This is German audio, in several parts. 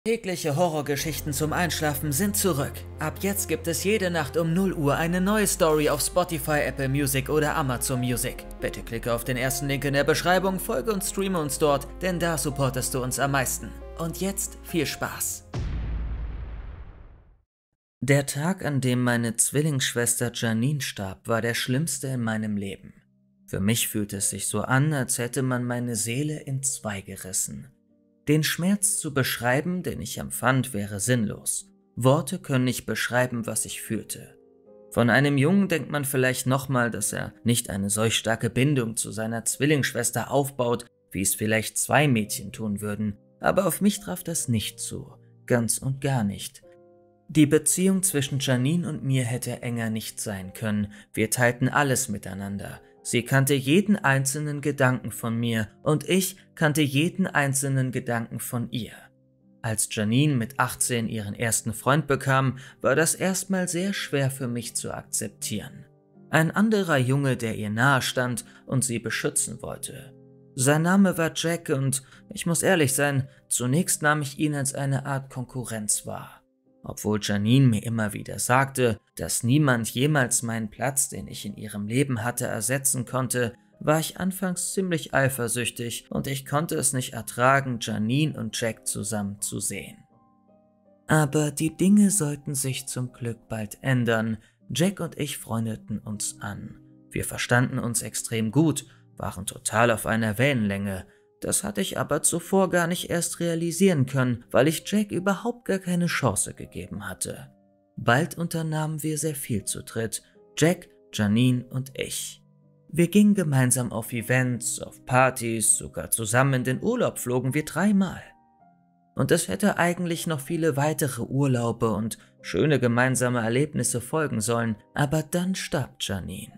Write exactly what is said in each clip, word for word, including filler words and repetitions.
Tägliche Horrorgeschichten zum Einschlafen sind zurück. Ab jetzt gibt es jede Nacht um null Uhr eine neue Story auf Spotify, Apple Music oder Amazon Music. Bitte klicke auf den ersten Link in der Beschreibung, folge und streame uns dort, denn da supportest du uns am meisten. Und jetzt viel Spaß! Der Tag, an dem meine Zwillingsschwester Janine starb, war der schlimmste in meinem Leben. Für mich fühlte es sich so an, als hätte man meine Seele in zwei gerissen. Den Schmerz zu beschreiben, den ich empfand, wäre sinnlos. Worte können nicht beschreiben, was ich fühlte. Von einem Jungen denkt man vielleicht nochmal, dass er nicht eine solch starke Bindung zu seiner Zwillingsschwester aufbaut, wie es vielleicht zwei Mädchen tun würden, aber auf mich traf das nicht zu, ganz und gar nicht. Die Beziehung zwischen Janine und mir hätte enger nicht sein können, wir teilten alles miteinander. Sie kannte jeden einzelnen Gedanken von mir und ich kannte jeden einzelnen Gedanken von ihr. Als Janine mit achtzehn ihren ersten Freund bekam, war das erstmal sehr schwer für mich zu akzeptieren. Ein anderer Junge, der ihr nahe stand und sie beschützen wollte. Sein Name war Jack und, ich muss ehrlich sein, zunächst nahm ich ihn als eine Art Konkurrenz wahr. Obwohl Janine mir immer wieder sagte, dass niemand jemals meinen Platz, den ich in ihrem Leben hatte, ersetzen konnte, war ich anfangs ziemlich eifersüchtig und ich konnte es nicht ertragen, Janine und Jack zusammen zu sehen. Aber die Dinge sollten sich zum Glück bald ändern. Jack und ich freundeten uns an. Wir verstanden uns extrem gut, waren total auf einer Wellenlänge. Das hatte ich aber zuvor gar nicht erst realisieren können, weil ich Jack überhaupt gar keine Chance gegeben hatte. Bald unternahmen wir sehr viel zu dritt, Jack, Janine und ich. Wir gingen gemeinsam auf Events, auf Partys, sogar zusammen in den Urlaub flogen wir dreimal. Und es hätte eigentlich noch viele weitere Urlaube und schöne gemeinsame Erlebnisse folgen sollen, aber dann starb Janine.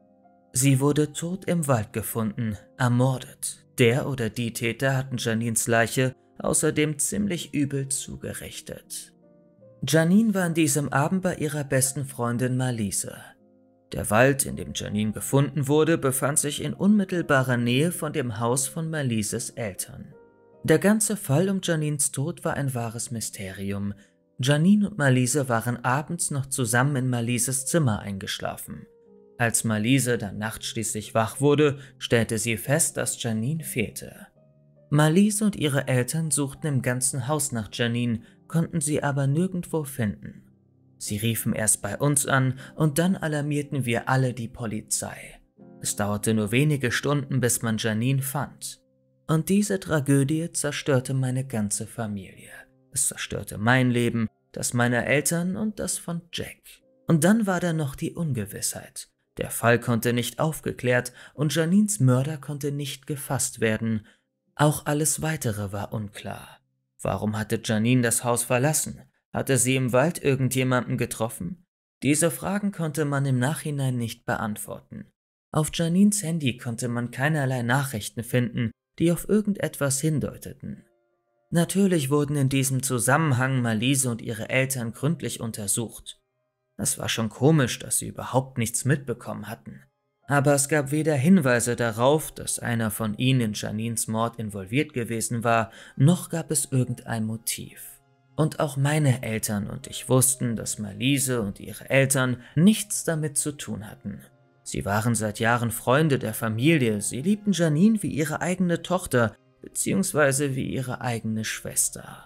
Sie wurde tot im Wald gefunden, ermordet. Der oder die Täter hatten Janines Leiche außerdem ziemlich übel zugerichtet. Janine war an diesem Abend bei ihrer besten Freundin Marlise. Der Wald, in dem Janine gefunden wurde, befand sich in unmittelbarer Nähe von dem Haus von Marlises Eltern. Der ganze Fall um Janines Tod war ein wahres Mysterium. Janine und Marlise waren abends noch zusammen in Marlises Zimmer eingeschlafen. Als Marlise dann nachts schließlich wach wurde, stellte sie fest, dass Janine fehlte. Marlise und ihre Eltern suchten im ganzen Haus nach Janine, konnten sie aber nirgendwo finden. Sie riefen erst bei uns an und dann alarmierten wir alle die Polizei. Es dauerte nur wenige Stunden, bis man Janine fand. Und diese Tragödie zerstörte meine ganze Familie. Es zerstörte mein Leben, das meiner Eltern und das von Jack. Und dann war da noch die Ungewissheit. Der Fall konnte nicht aufgeklärt und Janines Mörder konnte nicht gefasst werden. Auch alles Weitere war unklar. Warum hatte Janine das Haus verlassen? Hatte sie im Wald irgendjemanden getroffen? Diese Fragen konnte man im Nachhinein nicht beantworten. Auf Janines Handy konnte man keinerlei Nachrichten finden, die auf irgendetwas hindeuteten. Natürlich wurden in diesem Zusammenhang Marlise und ihre Eltern gründlich untersucht. Es war schon komisch, dass sie überhaupt nichts mitbekommen hatten. Aber es gab weder Hinweise darauf, dass einer von ihnen in Janines Mord involviert gewesen war, noch gab es irgendein Motiv. Und auch meine Eltern und ich wussten, dass Marlise und ihre Eltern nichts damit zu tun hatten. Sie waren seit Jahren Freunde der Familie, sie liebten Janine wie ihre eigene Tochter, beziehungsweise wie ihre eigene Schwester.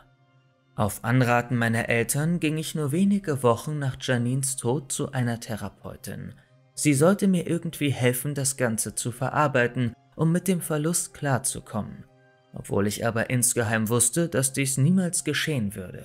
Auf Anraten meiner Eltern ging ich nur wenige Wochen nach Janines Tod zu einer Therapeutin. Sie sollte mir irgendwie helfen, das Ganze zu verarbeiten, um mit dem Verlust klarzukommen. Obwohl ich aber insgeheim wusste, dass dies niemals geschehen würde.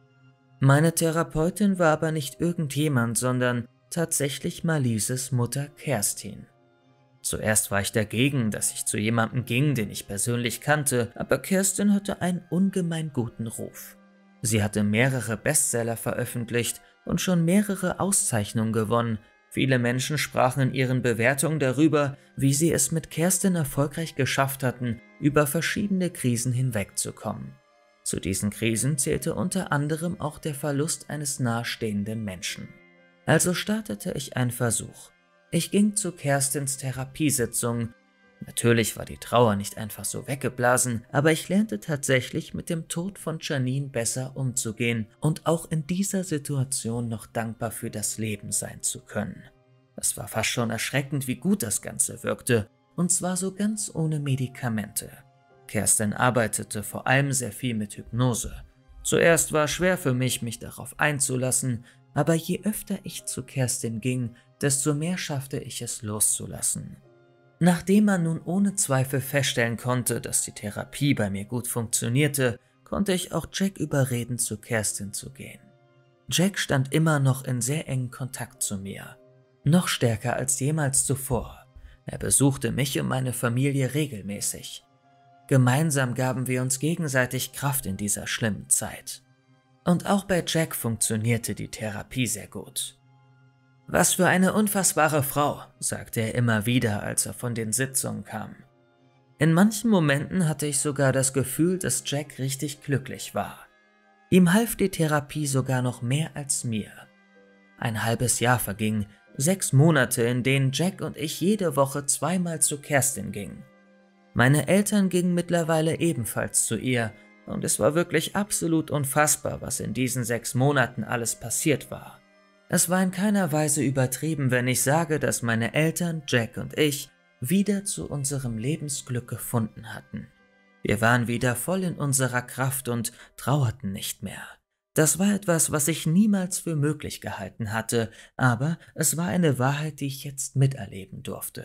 Meine Therapeutin war aber nicht irgendjemand, sondern tatsächlich Marlises Mutter Kerstin. Zuerst war ich dagegen, dass ich zu jemandem ging, den ich persönlich kannte, aber Kerstin hatte einen ungemein guten Ruf. Sie hatte mehrere Bestseller veröffentlicht und schon mehrere Auszeichnungen gewonnen. Viele Menschen sprachen in ihren Bewertungen darüber, wie sie es mit Kerstin erfolgreich geschafft hatten, über verschiedene Krisen hinwegzukommen. Zu diesen Krisen zählte unter anderem auch der Verlust eines nahestehenden Menschen. Also startete ich einen Versuch. Ich ging zu Kerstins Therapiesitzung. Natürlich war die Trauer nicht einfach so weggeblasen, aber ich lernte tatsächlich mit dem Tod von Janine besser umzugehen und auch in dieser Situation noch dankbar für das Leben sein zu können. Es war fast schon erschreckend, wie gut das Ganze wirkte, und zwar so ganz ohne Medikamente. Kerstin arbeitete vor allem sehr viel mit Hypnose. Zuerst war es schwer für mich, mich darauf einzulassen, aber je öfter ich zu Kerstin ging, desto mehr schaffte ich es loszulassen. Nachdem man nun ohne Zweifel feststellen konnte, dass die Therapie bei mir gut funktionierte, konnte ich auch Jack überreden, zu Kerstin zu gehen. Jack stand immer noch in sehr engen Kontakt zu mir, noch stärker als jemals zuvor. Er besuchte mich und meine Familie regelmäßig. Gemeinsam gaben wir uns gegenseitig Kraft in dieser schlimmen Zeit. Und auch bei Jack funktionierte die Therapie sehr gut. »Was für eine unfassbare Frau«, sagte er immer wieder, als er von den Sitzungen kam. In manchen Momenten hatte ich sogar das Gefühl, dass Jack richtig glücklich war. Ihm half die Therapie sogar noch mehr als mir. Ein halbes Jahr verging, sechs Monate, in denen Jack und ich jede Woche zweimal zu Kerstin gingen. Meine Eltern gingen mittlerweile ebenfalls zu ihr, und es war wirklich absolut unfassbar, was in diesen sechs Monaten alles passiert war. Es war in keiner Weise übertrieben, wenn ich sage, dass meine Eltern, Jack und ich, wieder zu unserem Lebensglück gefunden hatten. Wir waren wieder voll in unserer Kraft und trauerten nicht mehr. Das war etwas, was ich niemals für möglich gehalten hatte, aber es war eine Wahrheit, die ich jetzt miterleben durfte.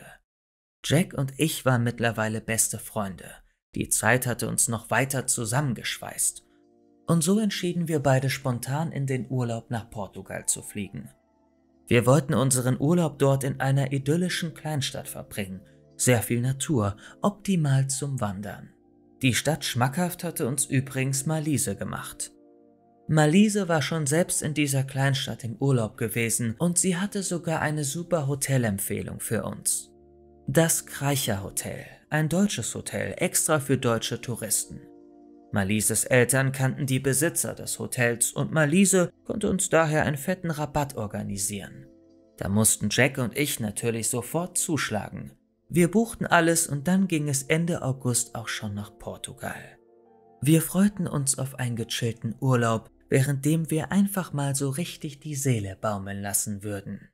Jack und ich waren mittlerweile beste Freunde. Die Zeit hatte uns noch weiter zusammengeschweißt. Und so entschieden wir beide spontan, in den Urlaub nach Portugal zu fliegen. Wir wollten unseren Urlaub dort in einer idyllischen Kleinstadt verbringen. Sehr viel Natur, optimal zum Wandern. Die Stadt schmackhaft hatte uns übrigens Marliese gemacht. Marliese war schon selbst in dieser Kleinstadt im Urlaub gewesen und sie hatte sogar eine super Hotelempfehlung für uns. Das Kreicher Hotel, ein deutsches Hotel, extra für deutsche Touristen. Marlises Eltern kannten die Besitzer des Hotels und Marliese konnte uns daher einen fetten Rabatt organisieren. Da mussten Jack und ich natürlich sofort zuschlagen. Wir buchten alles und dann ging es Ende August auch schon nach Portugal. Wir freuten uns auf einen gechillten Urlaub, währenddem wir einfach mal so richtig die Seele baumeln lassen würden.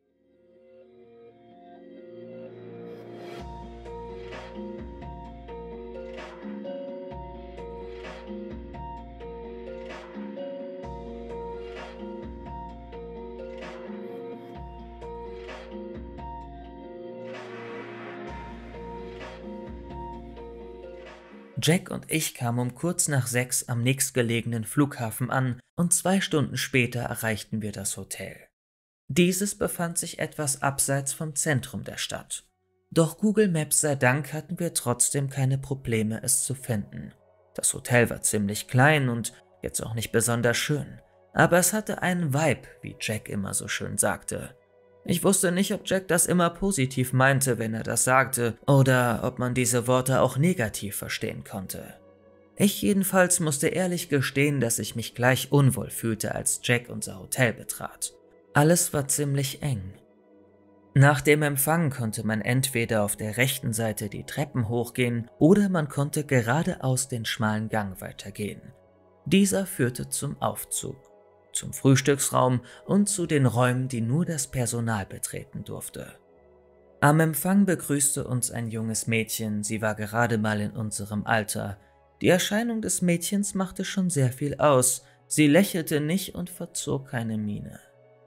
Jack und ich kamen um kurz nach sechs am nächstgelegenen Flughafen an und zwei Stunden später erreichten wir das Hotel. Dieses befand sich etwas abseits vom Zentrum der Stadt. Doch Google Maps sei Dank hatten wir trotzdem keine Probleme, es zu finden. Das Hotel war ziemlich klein und jetzt auch nicht besonders schön, aber es hatte einen Vibe, wie Jack immer so schön sagte. Ich wusste nicht, ob Jack das immer positiv meinte, wenn er das sagte, oder ob man diese Worte auch negativ verstehen konnte. Ich jedenfalls musste ehrlich gestehen, dass ich mich gleich unwohl fühlte, als Jack unser Hotel betrat. Alles war ziemlich eng. Nach dem Empfang konnte man entweder auf der rechten Seite die Treppen hochgehen oder man konnte geradeaus den schmalen Gang weitergehen. Dieser führte zum Aufzug, zum Frühstücksraum und zu den Räumen, die nur das Personal betreten durfte. Am Empfang begrüßte uns ein junges Mädchen, sie war gerade mal in unserem Alter. Die Erscheinung des Mädchens machte schon sehr viel aus, sie lächelte nicht und verzog keine Miene.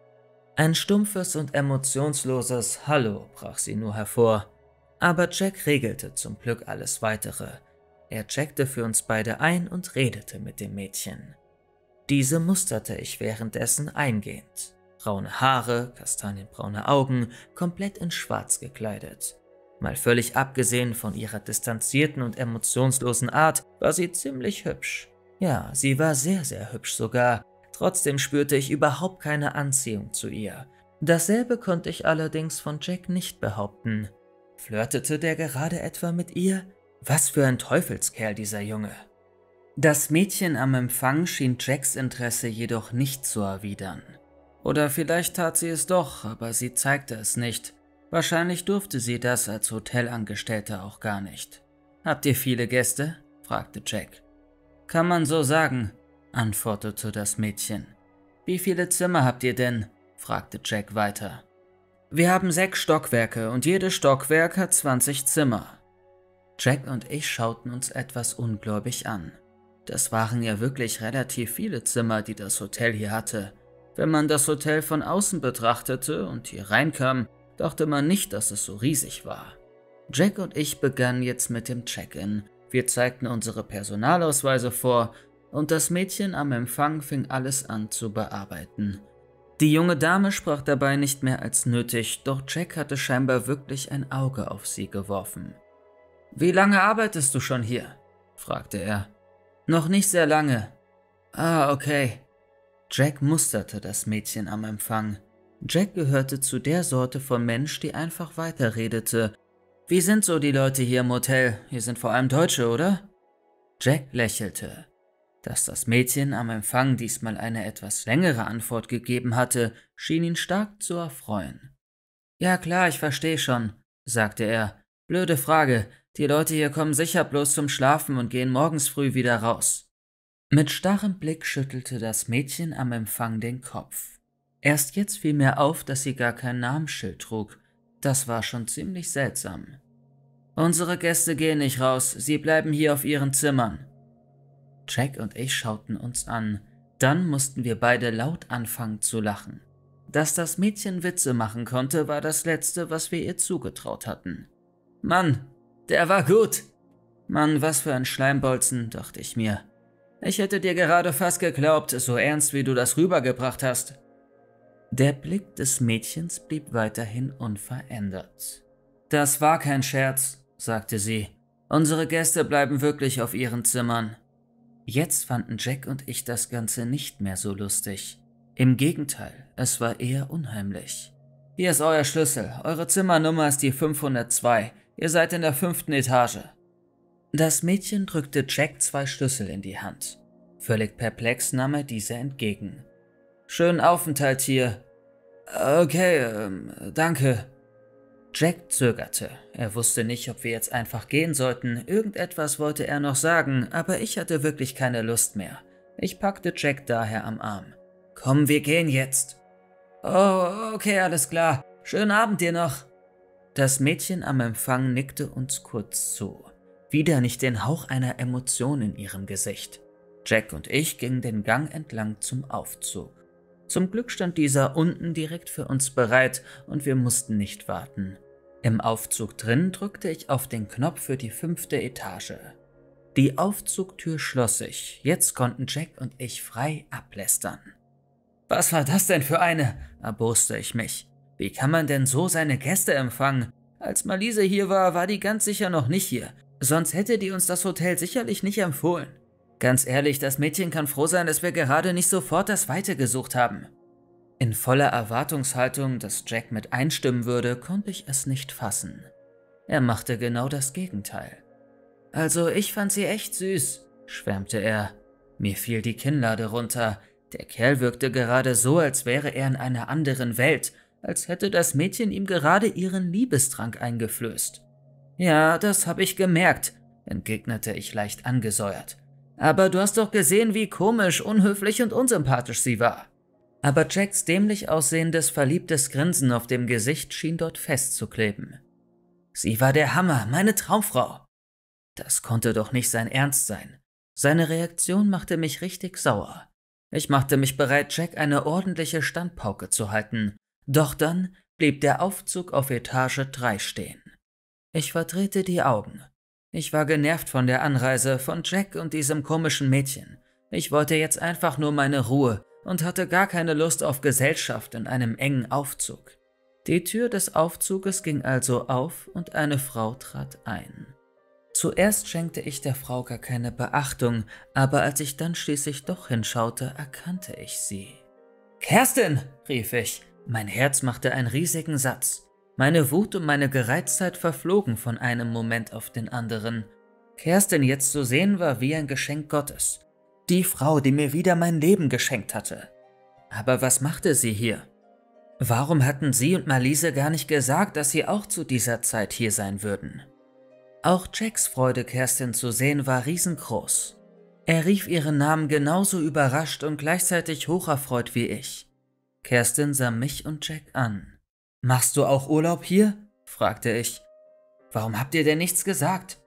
Ein stumpfes und emotionsloses Hallo brach sie nur hervor, aber Jack regelte zum Glück alles Weitere. Er checkte für uns beide ein und redete mit dem Mädchen. Diese musterte ich währenddessen eingehend. Braune Haare, kastanienbraune Augen, komplett in schwarz gekleidet. Mal völlig abgesehen von ihrer distanzierten und emotionslosen Art, war sie ziemlich hübsch. Ja, sie war sehr, sehr hübsch sogar. Trotzdem spürte ich überhaupt keine Anziehung zu ihr. Dasselbe konnte ich allerdings von Jack nicht behaupten. Flirtete der gerade etwa mit ihr? Was für ein Teufelskerl dieser Junge. Das Mädchen am Empfang schien Jacks Interesse jedoch nicht zu erwidern. Oder vielleicht tat sie es doch, aber sie zeigte es nicht. Wahrscheinlich durfte sie das als Hotelangestellte auch gar nicht. »Habt ihr viele Gäste?« fragte Jack. »Kann man so sagen«, antwortete das Mädchen. »Wie viele Zimmer habt ihr denn?« fragte Jack weiter. »Wir haben sechs Stockwerke und jedes Stockwerk hat zwanzig Zimmer.« Jack und ich schauten uns etwas ungläubig an. Das waren ja wirklich relativ viele Zimmer, die das Hotel hier hatte. Wenn man das Hotel von außen betrachtete und hier reinkam, dachte man nicht, dass es so riesig war. Jack und ich begannen jetzt mit dem Check-in. Wir zeigten unsere Personalausweise vor und das Mädchen am Empfang fing alles an zu bearbeiten. Die junge Dame sprach dabei nicht mehr als nötig, doch Jack hatte scheinbar wirklich ein Auge auf sie geworfen. »Wie lange arbeitest du schon hier?« fragte er. »Noch nicht sehr lange.« »Ah, okay.« Jack musterte das Mädchen am Empfang. Jack gehörte zu der Sorte von Mensch, die einfach weiterredete. »Wie sind so die Leute hier im Hotel? Hier sind vor allem Deutsche, oder?« Jack lächelte. Dass das Mädchen am Empfang diesmal eine etwas längere Antwort gegeben hatte, schien ihn stark zu erfreuen. »Ja klar, ich verstehe schon«, sagte er. »Blöde Frage. Die Leute hier kommen sicher bloß zum Schlafen und gehen morgens früh wieder raus.« Mit starrem Blick schüttelte das Mädchen am Empfang den Kopf. Erst jetzt fiel mir auf, dass sie gar kein Namensschild trug. Das war schon ziemlich seltsam. »Unsere Gäste gehen nicht raus, sie bleiben hier auf ihren Zimmern.« Jack und ich schauten uns an. Dann mussten wir beide laut anfangen zu lachen. Dass das Mädchen Witze machen konnte, war das Letzte, was wir ihr zugetraut hatten. »Mann, der war gut!« »Mann, was für ein Schleimbolzen«, dachte ich mir. »Ich hätte dir gerade fast geglaubt, so ernst wie du das rübergebracht hast.« Der Blick des Mädchens blieb weiterhin unverändert. »Das war kein Scherz«, sagte sie. »Unsere Gäste bleiben wirklich auf ihren Zimmern.« Jetzt fanden Jack und ich das Ganze nicht mehr so lustig. Im Gegenteil, es war eher unheimlich. »Hier ist euer Schlüssel. Eure Zimmernummer ist die fünfhundertzwei. Ihr seid in der fünften Etage.« Das Mädchen drückte Jack zwei Schlüssel in die Hand. Völlig perplex nahm er diese entgegen. »Schönen Aufenthalt hier.« »Okay, ähm, danke.« Jack zögerte. Er wusste nicht, ob wir jetzt einfach gehen sollten. Irgendetwas wollte er noch sagen, aber ich hatte wirklich keine Lust mehr. Ich packte Jack daher am Arm. »Komm, wir gehen jetzt.« »Oh, okay, alles klar. Schönen Abend dir noch.« Das Mädchen am Empfang nickte uns kurz zu. Wieder nicht den Hauch einer Emotion in ihrem Gesicht. Jack und ich gingen den Gang entlang zum Aufzug. Zum Glück stand dieser unten direkt für uns bereit und wir mussten nicht warten. Im Aufzug drin drückte ich auf den Knopf für die fünfte Etage. Die Aufzugtür schloss sich. Jetzt konnten Jack und ich frei ablästern. »Was war das denn für eine?« erboste ich mich. »Wie kann man denn so seine Gäste empfangen? Als Malise hier war, war die ganz sicher noch nicht hier. Sonst hätte die uns das Hotel sicherlich nicht empfohlen. Ganz ehrlich, das Mädchen kann froh sein, dass wir gerade nicht sofort das Weite gesucht haben.« In voller Erwartungshaltung, dass Jack mit einstimmen würde, konnte ich es nicht fassen. Er machte genau das Gegenteil. »Also, ich fand sie echt süß«, schwärmte er. Mir fiel die Kinnlade runter. Der Kerl wirkte gerade so, als wäre er in einer anderen Welt, als hätte das Mädchen ihm gerade ihren Liebestrank eingeflößt. »Ja, das habe ich gemerkt«, entgegnete ich leicht angesäuert. »Aber du hast doch gesehen, wie komisch, unhöflich und unsympathisch sie war.« Aber Jacks dämlich aussehendes, verliebtes Grinsen auf dem Gesicht schien dort festzukleben. »Sie war der Hammer, meine Traumfrau.« Das konnte doch nicht sein Ernst sein. Seine Reaktion machte mich richtig sauer. Ich machte mich bereit, Jack eine ordentliche Standpauke zu halten. Doch dann blieb der Aufzug auf Etage drei stehen. Ich verdrehte die Augen. Ich war genervt von der Anreise, von Jack und diesem komischen Mädchen. Ich wollte jetzt einfach nur meine Ruhe und hatte gar keine Lust auf Gesellschaft in einem engen Aufzug. Die Tür des Aufzuges ging also auf und eine Frau trat ein. Zuerst schenkte ich der Frau gar keine Beachtung, aber als ich dann schließlich doch hinschaute, erkannte ich sie. »Kerstin«, rief ich. Mein Herz machte einen riesigen Satz. Meine Wut und meine Gereiztheit verflogen von einem Moment auf den anderen. Kerstin jetzt zu sehen war wie ein Geschenk Gottes. Die Frau, die mir wieder mein Leben geschenkt hatte. Aber was machte sie hier? Warum hatten sie und Malise gar nicht gesagt, dass sie auch zu dieser Zeit hier sein würden? Auch Jacks Freude, Kerstin zu sehen, war riesengroß. Er rief ihren Namen genauso überrascht und gleichzeitig hocherfreut wie ich. Kerstin sah mich und Jack an. »Machst du auch Urlaub hier?« fragte ich. »Warum habt ihr denn nichts gesagt?«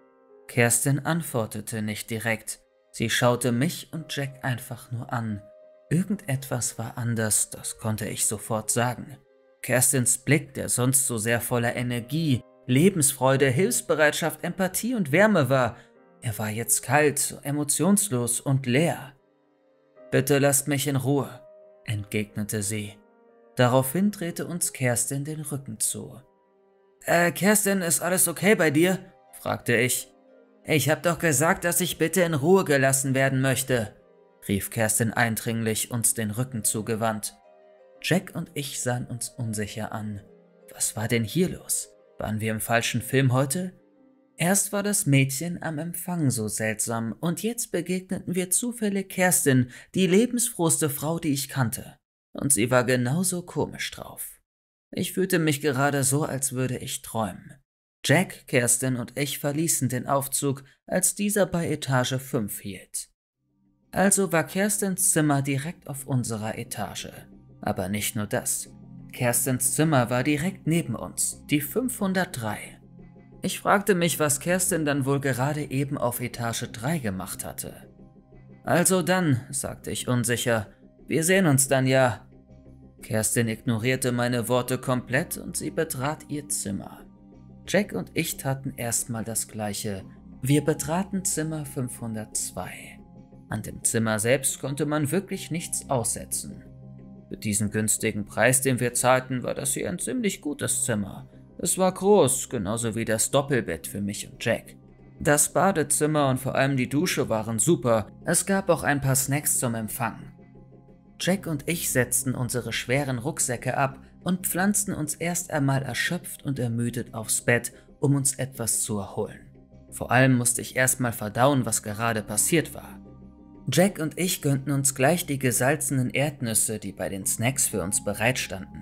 Kerstin antwortete nicht direkt. Sie schaute mich und Jack einfach nur an. Irgendetwas war anders, das konnte ich sofort sagen. Kerstins Blick, der sonst so sehr voller Energie, Lebensfreude, Hilfsbereitschaft, Empathie und Wärme war, er war jetzt kalt, emotionslos und leer. »Bitte lasst mich in Ruhe«, entgegnete sie. Daraufhin drehte uns Kerstin den Rücken zu. »Äh, Kerstin, ist alles okay bei dir?« fragte ich. »Ich hab doch gesagt, dass ich bitte in Ruhe gelassen werden möchte«, rief Kerstin eindringlich, uns den Rücken zugewandt. Jack und ich sahen uns unsicher an. Was war denn hier los? Waren wir im falschen Film heute? Erst war das Mädchen am Empfang so seltsam und jetzt begegneten wir zufällig Kerstin, die lebensfrohste Frau, die ich kannte. Und sie war genauso komisch drauf. Ich fühlte mich gerade so, als würde ich träumen. Jack, Kerstin und ich verließen den Aufzug, als dieser bei Etage fünf hielt. Also war Kerstins Zimmer direkt auf unserer Etage. Aber nicht nur das. Kerstins Zimmer war direkt neben uns, die fünfhundertdrei. Ich fragte mich, was Kerstin dann wohl gerade eben auf Etage drei gemacht hatte. »Also dann«, sagte ich unsicher, »wir sehen uns dann ja.« Kerstin ignorierte meine Worte komplett und sie betrat ihr Zimmer. Jack und ich taten erstmal das Gleiche. Wir betraten Zimmer fünfhundertzwei. An dem Zimmer selbst konnte man wirklich nichts aussetzen. Für diesen günstigen Preis, den wir zahlten, war das hier ein ziemlich gutes Zimmer. Es war groß, genauso wie das Doppelbett für mich und Jack. Das Badezimmer und vor allem die Dusche waren super, es gab auch ein paar Snacks zum Empfang. Jack und ich setzten unsere schweren Rucksäcke ab und pflanzten uns erst einmal erschöpft und ermüdet aufs Bett, um uns etwas zu erholen. Vor allem musste ich erstmal verdauen, was gerade passiert war. Jack und ich gönnten uns gleich die gesalzenen Erdnüsse, die bei den Snacks für uns bereitstanden.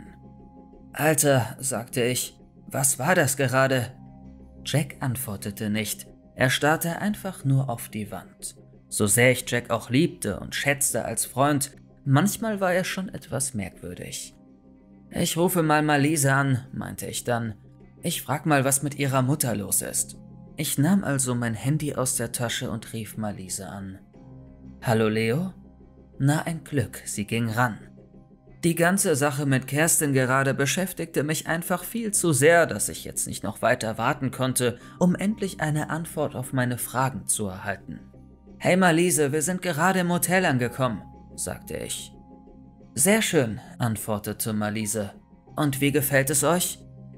»Alter«, sagte ich, »was war das gerade?« Jack antwortete nicht, er starrte einfach nur auf die Wand. So sehr ich Jack auch liebte und schätzte als Freund, manchmal war er schon etwas merkwürdig. »Ich rufe mal Malise an«, meinte ich dann. »Ich frag mal, was mit ihrer Mutter los ist.« Ich nahm also mein Handy aus der Tasche und rief Malise an. »Hallo Leo?« Na, ein Glück, sie ging ran. Die ganze Sache mit Kerstin gerade beschäftigte mich einfach viel zu sehr, dass ich jetzt nicht noch weiter warten konnte, um endlich eine Antwort auf meine Fragen zu erhalten. »Hey Malise, wir sind gerade im Hotel angekommen«, sagte ich. »Sehr schön«, antwortete Malise. »Und wie gefällt es euch?«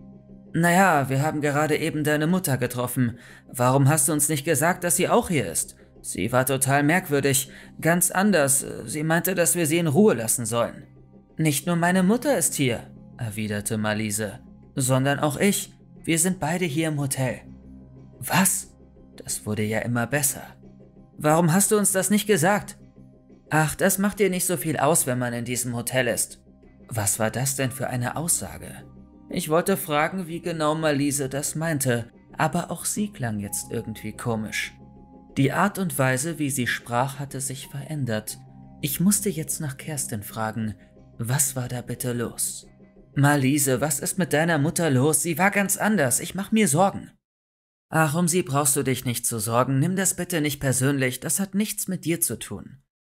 »Naja, wir haben gerade eben deine Mutter getroffen. Warum hast du uns nicht gesagt, dass sie auch hier ist? Sie war total merkwürdig, ganz anders. Sie meinte, dass wir sie in Ruhe lassen sollen.« »Nicht nur meine Mutter ist hier«, erwiderte Malise, »sondern auch ich. Wir sind beide hier im Hotel.« »Was? Das wurde ja immer besser. Warum hast du uns das nicht gesagt?« »Ach, das macht dir nicht so viel aus, wenn man in diesem Hotel ist.« Was war das denn für eine Aussage? Ich wollte fragen, wie genau Malise das meinte, aber auch sie klang jetzt irgendwie komisch. Die Art und Weise, wie sie sprach, hatte sich verändert. Ich musste jetzt nach Kerstin fragen, was war da bitte los? »Malise, was ist mit deiner Mutter los? Sie war ganz anders, ich mach mir Sorgen.« »Ach, um sie brauchst du dich nicht zu sorgen, nimm das bitte nicht persönlich, das hat nichts mit dir zu tun.«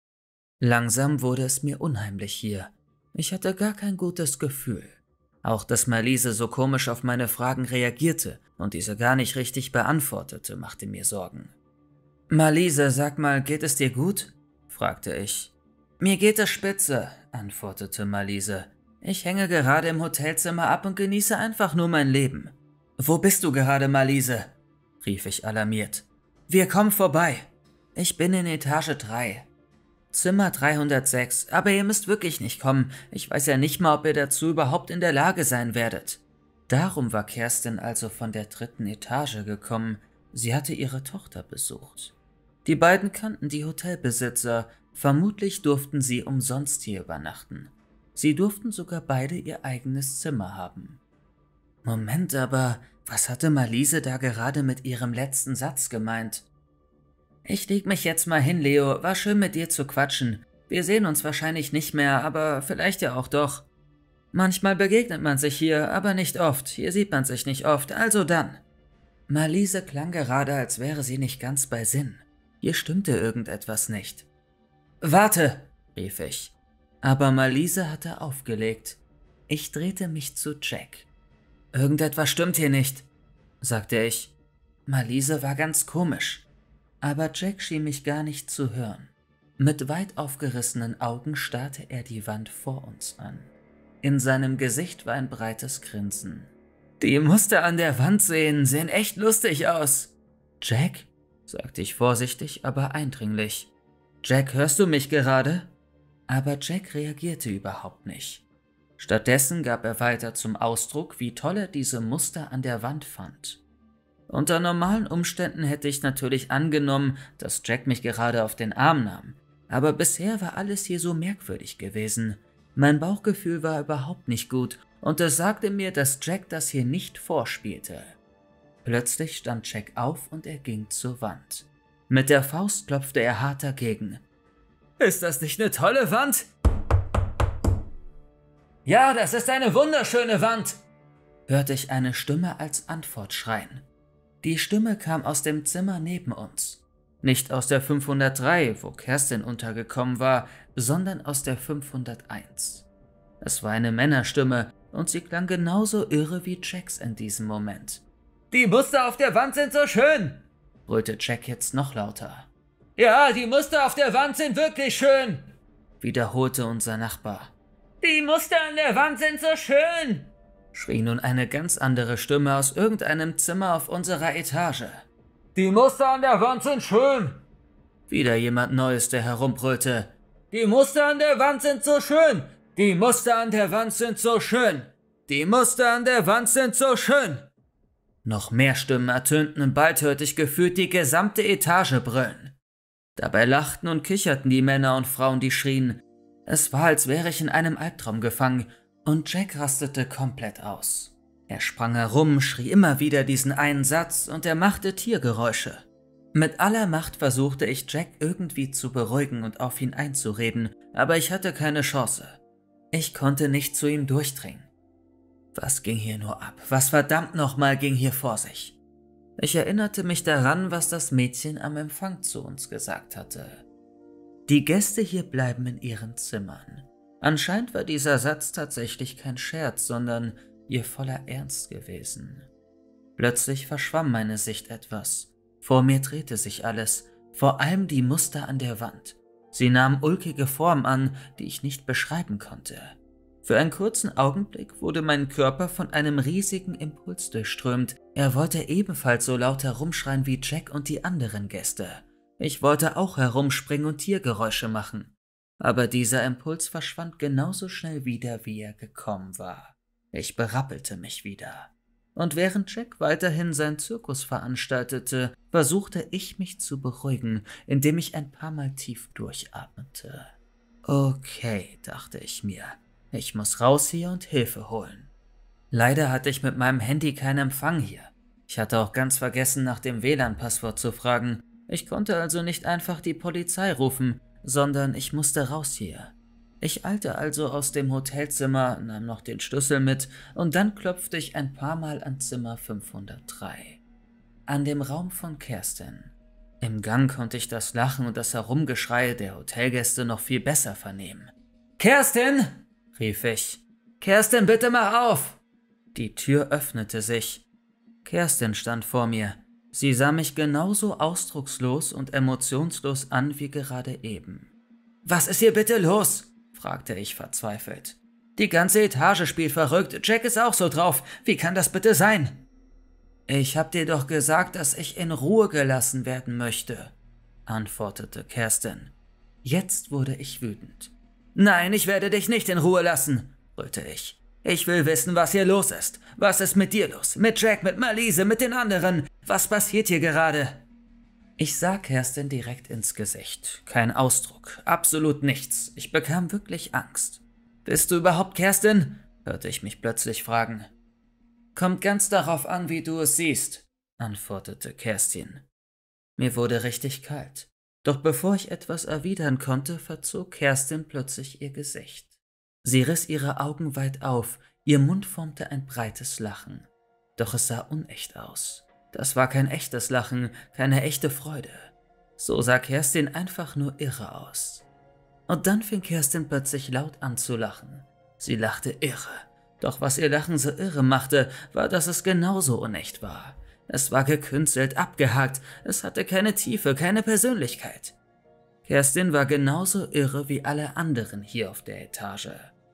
Langsam wurde es mir unheimlich hier. Ich hatte gar kein gutes Gefühl. Auch dass Malise so komisch auf meine Fragen reagierte und diese gar nicht richtig beantwortete, machte mir Sorgen. »Malise, sag mal, geht es dir gut?« fragte ich. »Mir geht es spitze«, antwortete Malise. »Ich hänge gerade im Hotelzimmer ab und genieße einfach nur mein Leben.« »Wo bist du gerade, Malise?« rief ich alarmiert. »Wir kommen vorbei. Ich bin in Etage drei. Zimmer dreihundertsechs, aber ihr müsst wirklich nicht kommen. Ich weiß ja nicht mal, ob ihr dazu überhaupt in der Lage sein werdet.« Darum war Kerstin also von der dritten Etage gekommen. Sie hatte ihre Tochter besucht. Die beiden kannten die Hotelbesitzer, vermutlich durften sie umsonst hier übernachten. Sie durften sogar beide ihr eigenes Zimmer haben. Moment, aber was hatte Marliese da gerade mit ihrem letzten Satz gemeint? Ich leg mich jetzt mal hin, Leo. War schön mit dir zu quatschen. Wir sehen uns wahrscheinlich nicht mehr, aber vielleicht ja auch doch. Manchmal begegnet man sich hier, aber nicht oft. Hier sieht man sich nicht oft, also dann. Marliese klang gerade, als wäre sie nicht ganz bei Sinn. Hier stimmte irgendetwas nicht. Warte, rief ich. Aber Marliese hatte aufgelegt. Ich drehte mich zu Jack. Irgendetwas stimmt hier nicht, sagte ich. Marliese war ganz komisch. Aber Jack schien mich gar nicht zu hören. Mit weit aufgerissenen Augen starrte er die Wand vor uns an. In seinem Gesicht war ein breites Grinsen. Die Muster an der Wand sehen, sehen echt lustig aus. Jack? Sagte ich vorsichtig, aber eindringlich. Jack, hörst du mich gerade? Aber Jack reagierte überhaupt nicht. Stattdessen gab er weiter zum Ausdruck, wie toll er diese Muster an der Wand fand. Unter normalen Umständen hätte ich natürlich angenommen, dass Jack mich gerade auf den Arm nahm. Aber bisher war alles hier so merkwürdig gewesen. Mein Bauchgefühl war überhaupt nicht gut und es sagte mir, dass Jack das hier nicht vorspielte. Plötzlich stand Jack auf und er ging zur Wand. Mit der Faust klopfte er hart dagegen. Ist das nicht eine tolle Wand? Ja, das ist eine wunderschöne Wand, hörte ich eine Stimme als Antwort schreien. Die Stimme kam aus dem Zimmer neben uns. Nicht aus der fünfhundertdrei, wo Kerstin untergekommen war, sondern aus der fünfhunderteins. Es war eine Männerstimme und sie klang genauso irre wie Jacks in diesem Moment. Die Muster auf der Wand sind so schön, brüllte Jack jetzt noch lauter. Ja, die Muster auf der Wand sind wirklich schön, wiederholte unser Nachbar. Die Muster an der Wand sind so schön, schrie nun eine ganz andere Stimme aus irgendeinem Zimmer auf unserer Etage. Die Muster an der Wand sind schön. Wieder jemand Neues, der herumbrüllte. Die Muster an der Wand sind so schön. Die Muster an der Wand sind so schön. Die Muster an der Wand sind so schön. Noch mehr Stimmen ertönten und bald hörte ich gefühlt die gesamte Etage brüllen. Dabei lachten und kicherten die Männer und Frauen, die schrien. Es war, als wäre ich in einem Albtraum gefangen und Jack rastete komplett aus. Er sprang herum, schrie immer wieder diesen einen Satz und er machte Tiergeräusche. Mit aller Macht versuchte ich Jack irgendwie zu beruhigen und auf ihn einzureden, aber ich hatte keine Chance. Ich konnte nicht zu ihm durchdringen. Was ging hier nur ab? Was verdammt nochmal ging hier vor sich? Ich erinnerte mich daran, was das Mädchen am Empfang zu uns gesagt hatte. Die Gäste hier bleiben in ihren Zimmern. Anscheinend war dieser Satz tatsächlich kein Scherz, sondern ihr voller Ernst gewesen. Plötzlich verschwamm meine Sicht etwas. Vor mir drehte sich alles, vor allem die Muster an der Wand. Sie nahmen ulkige Form an, die ich nicht beschreiben konnte. Für einen kurzen Augenblick wurde mein Körper von einem riesigen Impuls durchströmt. Er wollte ebenfalls so laut herumschreien wie Jack und die anderen Gäste. Ich wollte auch herumspringen und Tiergeräusche machen. Aber dieser Impuls verschwand genauso schnell wieder, wie er gekommen war. Ich berappelte mich wieder. Und während Jack weiterhin seinen Zirkus veranstaltete, versuchte ich mich zu beruhigen, indem ich ein paar Mal tief durchatmete. Okay, dachte ich mir, ich muss raus hier und Hilfe holen. Leider hatte ich mit meinem Handy keinen Empfang hier. Ich hatte auch ganz vergessen, nach dem W L A N-Passwort zu fragen. Ich konnte also nicht einfach die Polizei rufen, sondern ich musste raus hier. Ich eilte also aus dem Hotelzimmer, nahm noch den Schlüssel mit und dann klopfte ich ein paar Mal an Zimmer fünfhundertdrei. An dem Raum von Kerstin. Im Gang konnte ich das Lachen und das Herumgeschrei der Hotelgäste noch viel besser vernehmen. »Kerstin«, rief ich. »Kerstin, bitte mach auf!« Die Tür öffnete sich. Kerstin stand vor mir. Sie sah mich genauso ausdruckslos und emotionslos an wie gerade eben. »Was ist hier bitte los?« fragte ich verzweifelt. »Die ganze Etage spielt verrückt, Jack ist auch so drauf, wie kann das bitte sein?« »Ich hab dir doch gesagt, dass ich in Ruhe gelassen werden möchte«, antwortete Kerstin. Jetzt wurde ich wütend. »Nein, ich werde dich nicht in Ruhe lassen«, brüllte ich. »Ich will wissen, was hier los ist. Was ist mit dir los? Mit Jack, mit Marliese, mit den anderen? Was passiert hier gerade?« Ich sah Kerstin direkt ins Gesicht. Kein Ausdruck, absolut nichts. Ich bekam wirklich Angst. Bist du überhaupt Kerstin?, hörte ich mich plötzlich fragen. Kommt ganz darauf an, wie du es siehst, antwortete Kerstin. Mir wurde richtig kalt, doch bevor ich etwas erwidern konnte, verzog Kerstin plötzlich ihr Gesicht. Sie riss ihre Augen weit auf, ihr Mund formte ein breites Lachen. Doch es sah unecht aus. Das war kein echtes Lachen, keine echte Freude. So sah Kerstin einfach nur irre aus. Und dann fing Kerstin plötzlich laut an zu lachen. Sie lachte irre. Doch was ihr Lachen so irre machte, war, dass es genauso unecht war. Es war gekünstelt, abgehakt, es hatte keine Tiefe, keine Persönlichkeit. Kerstin war genauso irre wie alle anderen hier auf der Etage.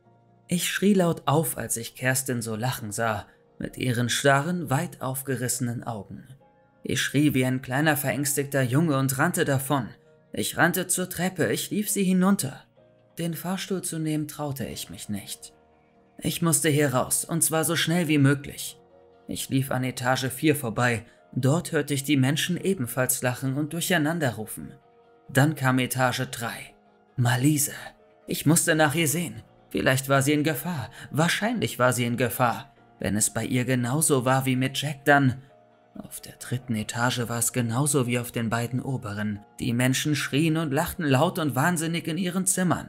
Ich schrie laut auf, als ich Kerstin so lachen sah, mit ihren starren, weit aufgerissenen Augen. Ich schrie wie ein kleiner verängstigter Junge und rannte davon. Ich rannte zur Treppe, ich lief sie hinunter. Den Fahrstuhl zu nehmen traute ich mich nicht. Ich musste hier raus, und zwar so schnell wie möglich. Ich lief an Etage vier vorbei, dort hörte ich die Menschen ebenfalls lachen und durcheinander rufen. Dann kam Etage drei. Marliese. Ich musste nach ihr sehen. Vielleicht war sie in Gefahr, wahrscheinlich war sie in Gefahr. Wenn es bei ihr genauso war wie mit Jack, dann... Auf der dritten Etage war es genauso wie auf den beiden oberen. Die Menschen schrien und lachten laut und wahnsinnig in ihren Zimmern.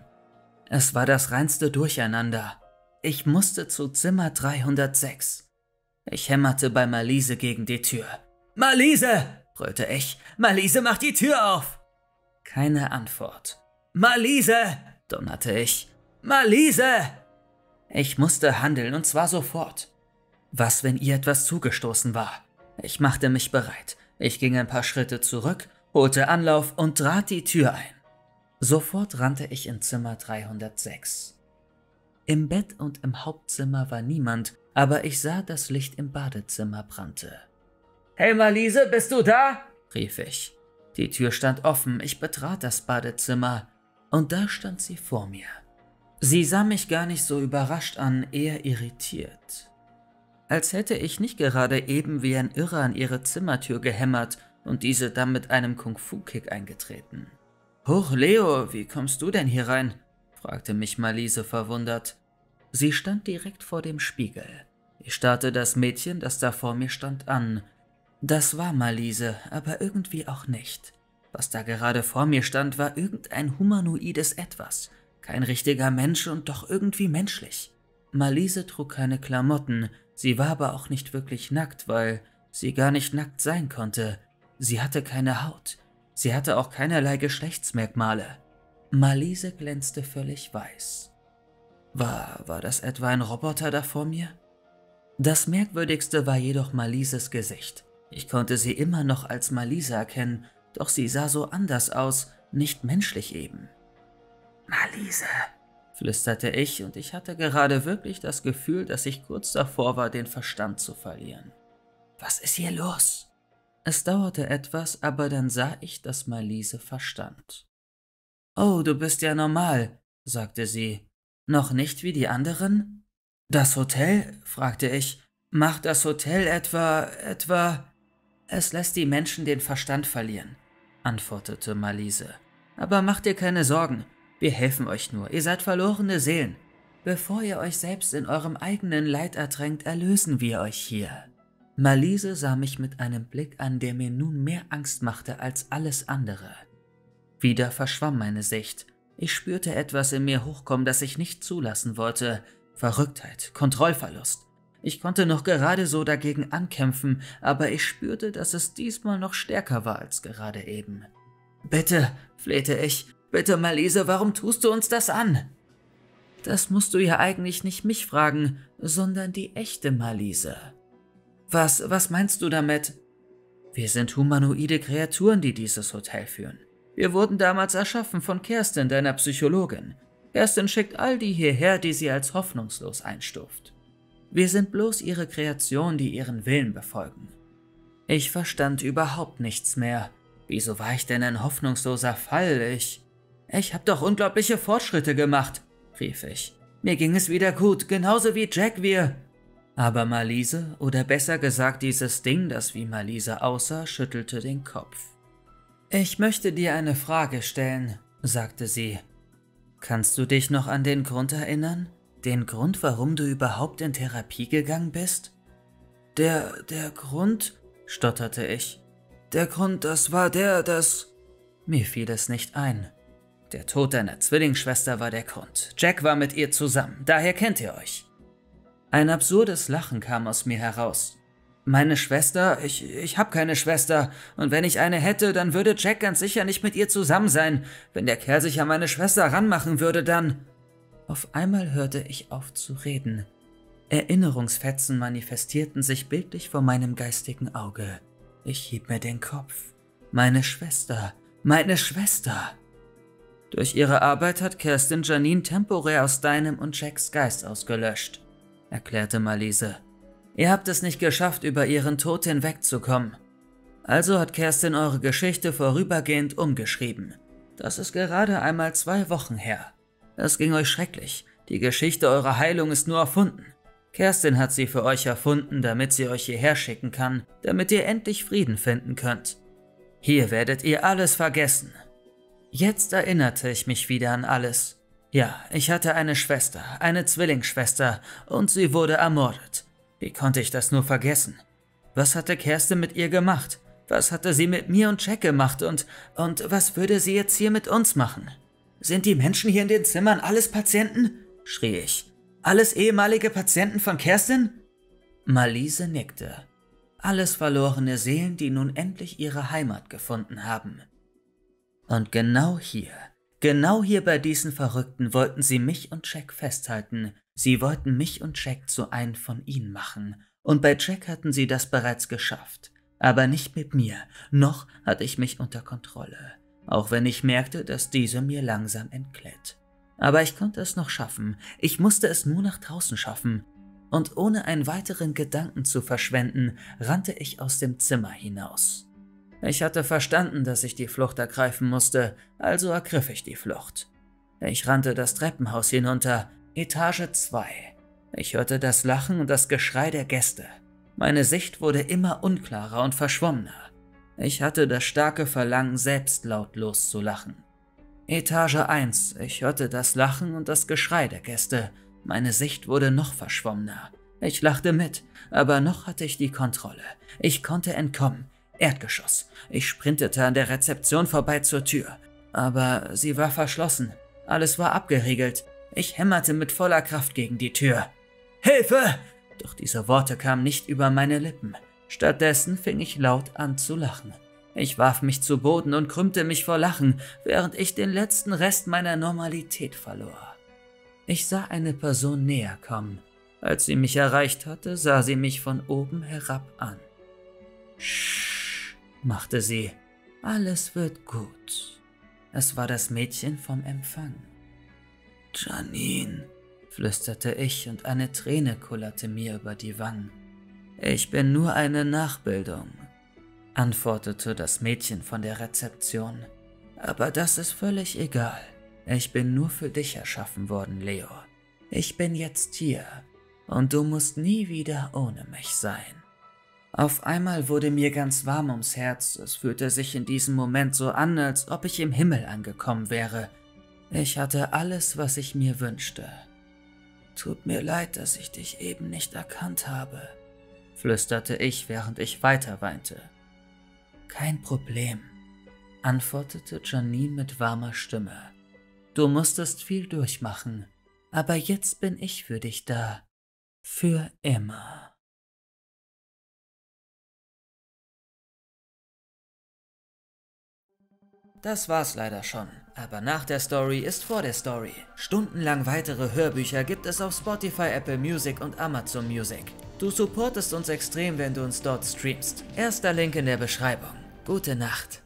Es war das reinste Durcheinander. Ich musste zu Zimmer dreihundertsechs. Ich hämmerte bei Marliese gegen die Tür. »Marliese!« brüllte ich. »Marliese, mach die Tür auf!« Keine Antwort. »Marliese!« donnerte ich. »Marliese!« Ich musste handeln, und zwar sofort. Was, wenn ihr etwas zugestoßen war? Ich machte mich bereit. Ich ging ein paar Schritte zurück, holte Anlauf und trat die Tür ein. Sofort rannte ich in Zimmer dreihundertsechs. Im Bett und im Hauptzimmer war niemand, aber ich sah, dass Licht im Badezimmer brannte. »Hey Marliese, bist du da?« rief ich. Die Tür stand offen, ich betrat das Badezimmer und da stand sie vor mir. Sie sah mich gar nicht so überrascht an, eher irritiert. Als hätte ich nicht gerade eben wie ein Irrer an ihre Zimmertür gehämmert und diese dann mit einem Kung-Fu-Kick eingetreten. »Huch, Leo, wie kommst du denn hier rein?« fragte mich Marliese verwundert. Sie stand direkt vor dem Spiegel. Ich starrte das Mädchen, das da vor mir stand, an. Das war Marliese, aber irgendwie auch nicht. Was da gerade vor mir stand, war irgendein humanoides Etwas. Kein richtiger Mensch und doch irgendwie menschlich. Marliese trug keine Klamotten, sie war aber auch nicht wirklich nackt, weil sie gar nicht nackt sein konnte. Sie hatte keine Haut. Sie hatte auch keinerlei Geschlechtsmerkmale. Marliese glänzte völlig weiß. War, war das etwa ein Roboter da vor mir? Das Merkwürdigste war jedoch Marlieses Gesicht. Ich konnte sie immer noch als Marliese erkennen, doch sie sah so anders aus, nicht menschlich eben. »Marliese«, flüsterte ich, und ich hatte gerade wirklich das Gefühl, dass ich kurz davor war, den Verstand zu verlieren. »Was ist hier los?« Es dauerte etwas, aber dann sah ich, dass Marliese verstand. »Oh, du bist ja normal«, sagte sie. »Noch nicht wie die anderen?« »Das Hotel?«, fragte ich. »Macht das Hotel etwa, etwa...« »Es lässt die Menschen den Verstand verlieren«, antwortete Marliese. »Aber macht dir keine Sorgen, wir helfen euch nur, ihr seid verlorene Seelen. Bevor ihr euch selbst in eurem eigenen Leid ertränkt, erlösen wir euch hier.« Marliese sah mich mit einem Blick an, der mir nun mehr Angst machte als alles andere. Wieder verschwamm meine Sicht. Ich spürte etwas in mir hochkommen, das ich nicht zulassen wollte. Verrücktheit, Kontrollverlust. Ich konnte noch gerade so dagegen ankämpfen, aber ich spürte, dass es diesmal noch stärker war als gerade eben. »Bitte«, flehte ich, »bitte Marliese, warum tust du uns das an?« »Das musst du ja eigentlich nicht mich fragen, sondern die echte Marliese.« Was, was meinst du damit?« »Wir sind humanoide Kreaturen, die dieses Hotel führen. Wir wurden damals erschaffen von Kerstin, deiner Psychologin. Kerstin schickt all die hierher, die sie als hoffnungslos einstuft. Wir sind bloß ihre Kreation, die ihren Willen befolgen.« Ich verstand überhaupt nichts mehr. Wieso war ich denn ein hoffnungsloser Fall? Ich... »Ich hab doch unglaubliche Fortschritte gemacht«, rief ich. »Mir ging es wieder gut, genauso wie Jack, wir...« Aber Marliese, oder besser gesagt dieses Ding, das wie Marliese aussah, schüttelte den Kopf. »Ich möchte dir eine Frage stellen«, sagte sie. Kannst du dich noch an den Grund erinnern? Den Grund, warum du überhaupt in Therapie gegangen bist? Der, der Grund, stotterte ich. Der Grund, das war der, dass... Mir fiel es nicht ein. Der Tod deiner Zwillingsschwester war der Grund. Jack war mit ihr zusammen, daher kennt ihr euch. Ein absurdes Lachen kam aus mir heraus. Meine Schwester? Ich, ich hab keine Schwester. Und wenn ich eine hätte, dann würde Jack ganz sicher nicht mit ihr zusammen sein. Wenn der Kerl sich an meine Schwester ranmachen würde, dann... Auf einmal hörte ich auf zu reden. Erinnerungsfetzen manifestierten sich bildlich vor meinem geistigen Auge. Ich hieb mir den Kopf. Meine Schwester, meine Schwester. Durch ihre Arbeit hat Kerstin Janine temporär aus deinem und Jacks Geist ausgelöscht, erklärte Marliese. Ihr habt es nicht geschafft, über ihren Tod hinwegzukommen. Also hat Kerstin eure Geschichte vorübergehend umgeschrieben. Das ist gerade einmal zwei Wochen her. Es ging euch schrecklich. Die Geschichte eurer Heilung ist nur erfunden. Kerstin hat sie für euch erfunden, damit sie euch hierher schicken kann, damit ihr endlich Frieden finden könnt. Hier werdet ihr alles vergessen. Jetzt erinnerte ich mich wieder an alles. Ja, ich hatte eine Schwester, eine Zwillingsschwester, und sie wurde ermordet. Wie konnte ich das nur vergessen? Was hatte Kerstin mit ihr gemacht? Was hatte sie mit mir und Jack gemacht und, und was würde sie jetzt hier mit uns machen? Sind die Menschen hier in den Zimmern alles Patienten? Schrie ich. Alles ehemalige Patienten von Kerstin? Marliese nickte. Alles verlorene Seelen, die nun endlich ihre Heimat gefunden haben. Und genau hier, genau hier bei diesen Verrückten wollten sie mich und Jack festhalten. Sie wollten mich und Jack zu einem von ihnen machen. Und bei Jack hatten sie das bereits geschafft. Aber nicht mit mir, noch hatte ich mich unter Kontrolle. Auch wenn ich merkte, dass diese mir langsam entglitt. Aber ich konnte es noch schaffen. Ich musste es nur nach draußen schaffen. Und ohne einen weiteren Gedanken zu verschwenden, rannte ich aus dem Zimmer hinaus. Ich hatte verstanden, dass ich die Flucht ergreifen musste, also ergriff ich die Flucht. Ich rannte das Treppenhaus hinunter, Etage zwei. Ich hörte das Lachen und das Geschrei der Gäste. Meine Sicht wurde immer unklarer und verschwommener. Ich hatte das starke Verlangen, selbst lautlos zu lachen. Etage eins. Ich hörte das Lachen und das Geschrei der Gäste. Meine Sicht wurde noch verschwommener. Ich lachte mit, aber noch hatte ich die Kontrolle. Ich konnte entkommen. Erdgeschoss. Ich sprintete an der Rezeption vorbei zur Tür. Aber sie war verschlossen. Alles war abgeriegelt. Ich hämmerte mit voller Kraft gegen die Tür. Hilfe! Doch diese Worte kamen nicht über meine Lippen. Stattdessen fing ich laut an zu lachen. Ich warf mich zu Boden und krümmte mich vor Lachen, während ich den letzten Rest meiner Normalität verlor. Ich sah eine Person näher kommen. Als sie mich erreicht hatte, sah sie mich von oben herab an. Sch, machte sie. Alles wird gut. Es war das Mädchen vom Empfang. Janine, flüsterte ich und eine Träne kullerte mir über die Wangen. Ich bin nur eine Nachbildung, antwortete das Mädchen von der Rezeption. Aber das ist völlig egal. Ich bin nur für dich erschaffen worden, Leo. Ich bin jetzt hier und du musst nie wieder ohne mich sein. Auf einmal wurde mir ganz warm ums Herz. Es fühlte sich in diesem Moment so an, als ob ich im Himmel angekommen wäre. Ich hatte alles, was ich mir wünschte. Tut mir leid, dass ich dich eben nicht erkannt habe, flüsterte ich, während ich weiter weinte. Kein Problem, antwortete Janine mit warmer Stimme. Du musstest viel durchmachen, aber jetzt bin ich für dich da. Für immer. Das war's leider schon, aber nach der Story ist vor der Story. Stundenlang weitere Hörbücher gibt es auf Spotify, Apple Music und Amazon Music. Du supportest uns extrem, wenn du uns dort streamst. Erster Link in der Beschreibung. Gute Nacht.